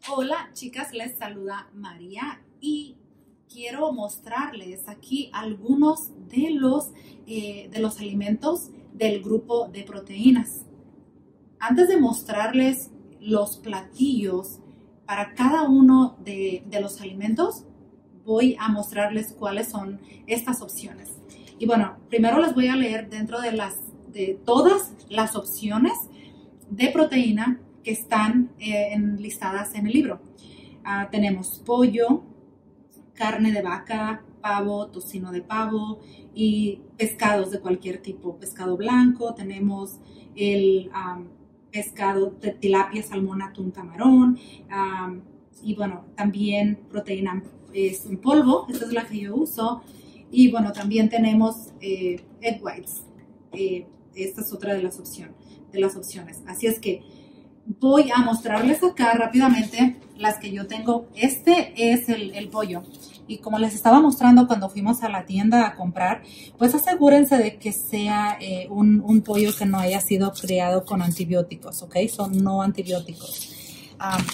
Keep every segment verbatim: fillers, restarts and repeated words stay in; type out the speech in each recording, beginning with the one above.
Hola chicas, les saluda María y quiero mostrarles aquí algunos de los, eh, de los alimentos del grupo de proteínas. Antes de mostrarles los platillos para cada uno de, de los alimentos, voy a mostrarles cuáles son estas opciones. Y bueno, primero les voy a leer dentro de, las, de todas las opciones de proteína que están eh, enlistadas en el libro. Uh, tenemos pollo, carne de vaca, pavo, tocino de pavo y pescados de cualquier tipo. Pescado blanco, tenemos el um, pescado de tilapia, salmón, atún, camarón. Um, y bueno, también proteína es en polvo, esta es la que yo uso. Y bueno, también tenemos eh, egg whites. Eh, esta es otra de las, opción, de las opciones. Así es que voy a mostrarles acá rápidamente las que yo tengo. Este es el, el pollo. Y como les estaba mostrando cuando fuimos a la tienda a comprar, pues asegúrense de que sea eh, un, un pollo que no haya sido criado con antibióticos, ¿ok? Son no antibióticos. Um,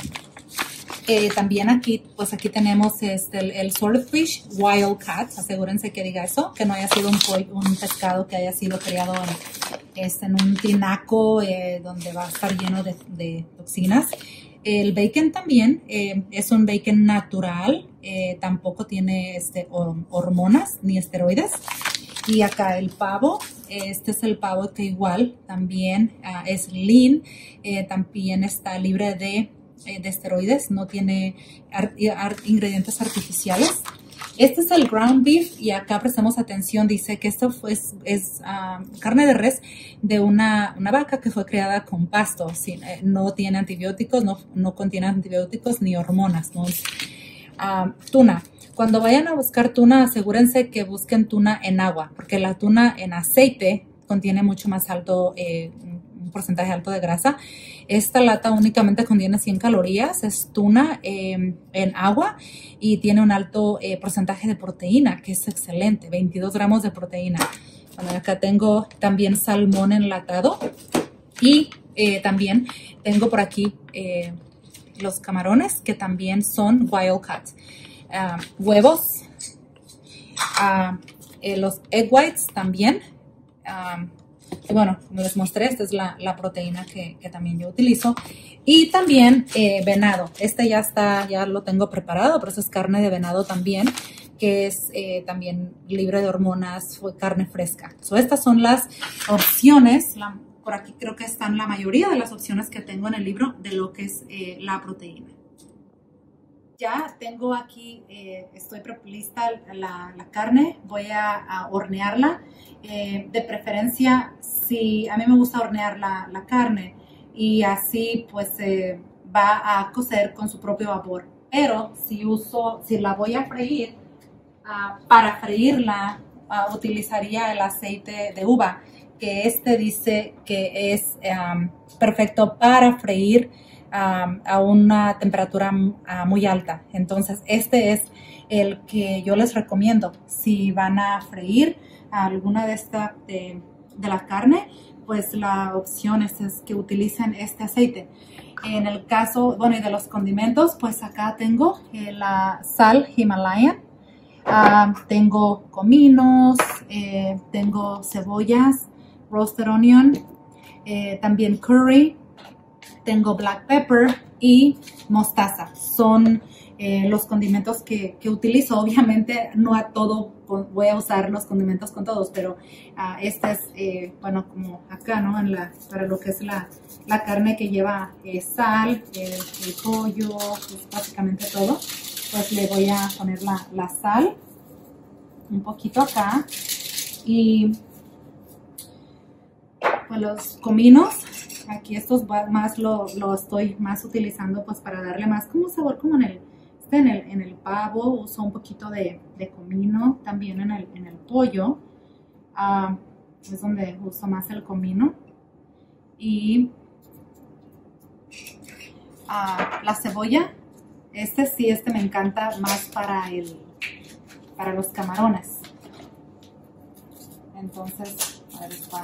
eh, también aquí, pues aquí tenemos este, el, el swordfish Wildcat. Asegúrense que diga eso, que no haya sido un, pollo, un pescado que haya sido criado en, este, en un tinaco eh, donde va a estar lleno de, de toxinas. El bacon también eh, es un bacon natural, eh, tampoco tiene este, hormonas ni esteroides. Y acá el pavo, este es el pavo que igual también uh, es lean, eh, también está libre de, eh, de esteroides, no tiene art art ingredientes artificiales. Este es el ground beef y acá prestamos atención, dice que esto fue, es, es uh, carne de res de una, una vaca que fue criada con pasto, sin, eh, no tiene antibióticos, no, no contiene antibióticos ni hormonas, ¿no? Uh, tuna. Cuando vayan a buscar tuna, asegúrense que busquen tuna en agua, porque la tuna en aceite contiene mucho más alto, eh, un porcentaje alto de grasa. Esta lata únicamente contiene cien calorías, es tuna eh, en agua y tiene un alto eh, porcentaje de proteína, que es excelente, veintidós gramos de proteína. Bueno, acá tengo también salmón enlatado y eh, también tengo por aquí eh, los camarones, que también son Wildcat. Uh, huevos, uh, eh, los egg whites también. Um, y bueno, como les mostré, esta es la, la proteína que, que también yo utilizo. Y también eh, venado. Este ya está, ya lo tengo preparado, pero eso es carne de venado también, que es eh, también libre de hormonas, carne fresca. So, estas son las opciones. La, por aquí creo que están la mayoría de las opciones que tengo en el libro de lo que es eh, la proteína. Ya tengo aquí, eh, estoy lista la, la carne, voy a, a hornearla. Eh, de preferencia, si a mí me gusta hornear la, la carne y así pues eh, va a cocer con su propio vapor. Pero si uso, si la voy a freír, uh, para freírla uh, utilizaría el aceite de uva, que este dice que es um, perfecto para freír Um, a una temperatura uh, muy alta. Entonces este es el que yo les recomiendo si van a freír alguna de esta de, de la carne, pues la opción es, es que utilicen este aceite. En el caso, bueno, y de los condimentos, pues acá tengo eh, la sal Himalayan, uh, tengo cominos, eh, tengo cebollas, roasted onion, eh, también curry, tengo black pepper y mostaza. Son eh, los condimentos que, que utilizo. Obviamente no a todo voy a usar los condimentos con todos, pero uh, este es, eh, bueno, como acá, ¿no? En la, para lo que es la, la carne que lleva eh, sal, el, el pollo, pues básicamente todo. Pues le voy a poner la, la sal un poquito acá y pues los cominos. Aquí estos más lo, lo estoy más utilizando pues para darle más como sabor como en el, en el, en el pavo. Uso un poquito de, de comino también en el, en el pollo. Uh, es donde uso más el comino. Y uh, la cebolla. Este sí, este me encanta más para, el, para los camarones. Entonces, a ver, está.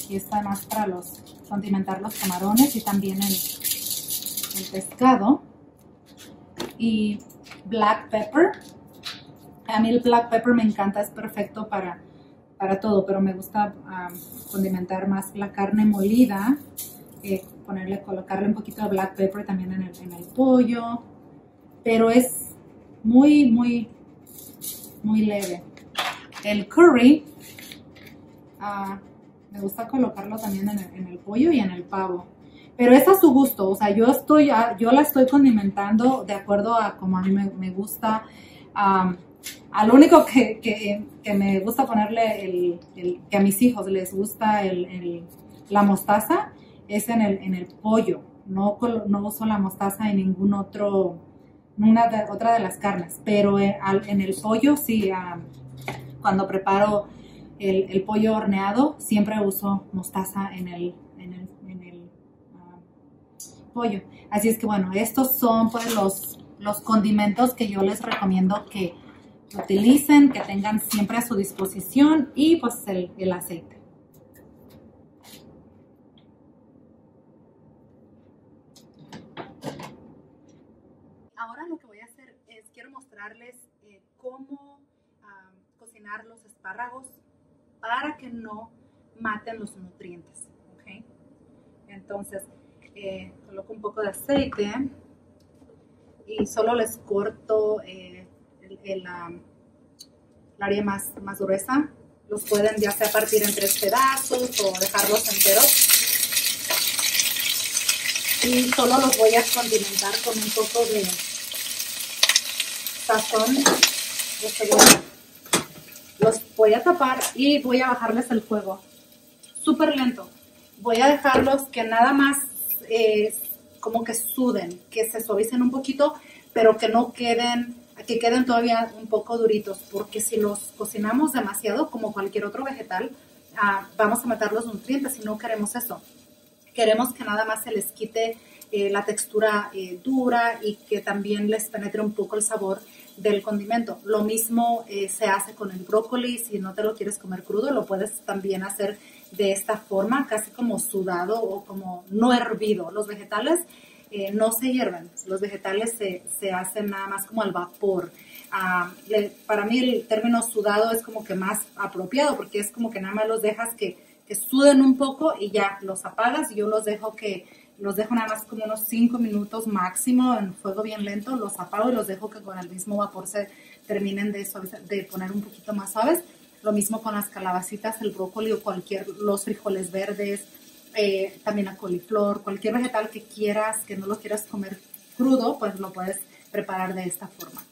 y está más para los condimentar los camarones y también el, el pescado. Y black pepper. A mí el black pepper me encanta, es perfecto para, para todo, pero me gusta um, condimentar más la carne molida, eh, ponerle, colocarle un poquito de black pepper también en el, en el pollo, pero es muy, muy, muy leve. El curry, uh, me gusta colocarlo también en el, en el pollo y en el pavo. Pero es a su gusto, o sea, yo, estoy, yo la estoy condimentando de acuerdo a como a mí me, me gusta. Um, al único que, que, que me gusta ponerle, el, el, que a mis hijos les gusta el, el, la mostaza, es en el, en el pollo. No, no uso la mostaza en ningún otro, una de, otra de las carnes, pero en, en el pollo sí, um, cuando preparo el, el pollo horneado, siempre uso mostaza en el, en el, en el uh, pollo. Así es que bueno, estos son pues los, los condimentos que yo les recomiendo que utilicen, que tengan siempre a su disposición, y pues el, el aceite. Ahora lo que voy a hacer es, quiero mostrarles eh, cómo uh, cocinar los espárragos para que no maten los nutrientes, ¿ok? Entonces, eh, coloco un poco de aceite y solo les corto eh, el, el, um, el área más, más gruesa. Los pueden ya sea partir en tres pedazos o dejarlos enteros. Y solo los voy a condimentar con un poco de sazón de cebolla. Los voy a tapar y voy a bajarles el fuego súper lento. Voy a dejarlos que nada más eh, como que suden, que se suavicen un poquito, pero que no queden, que queden todavía un poco duritos, porque si los cocinamos demasiado, como cualquier otro vegetal, ah, vamos a matar los nutrientes y no queremos eso. Queremos que nada más se les quite eh, la textura eh, dura y que también les penetre un poco el sabor del condimento. Lo mismo eh, se hace con el brócoli. Si no te lo quieres comer crudo, lo puedes también hacer de esta forma, casi como sudado o como no hervido. Los vegetales eh, no se hierven, los vegetales se, se hacen nada más como al vapor. Uh, le, para mí el término sudado es como que más apropiado, porque es como que nada más los dejas que, que suden un poco y ya los apagas, y yo los dejo que los dejo nada más como unos cinco minutos máximo en fuego bien lento, los apago y los dejo que con el mismo vapor se terminen de, suavizar, de poner un poquito más suaves. Lo mismo con las calabacitas, el brócoli o cualquier, los frijoles verdes, eh, también la coliflor, cualquier vegetal que quieras, que no lo quieras comer crudo, pues lo puedes preparar de esta forma.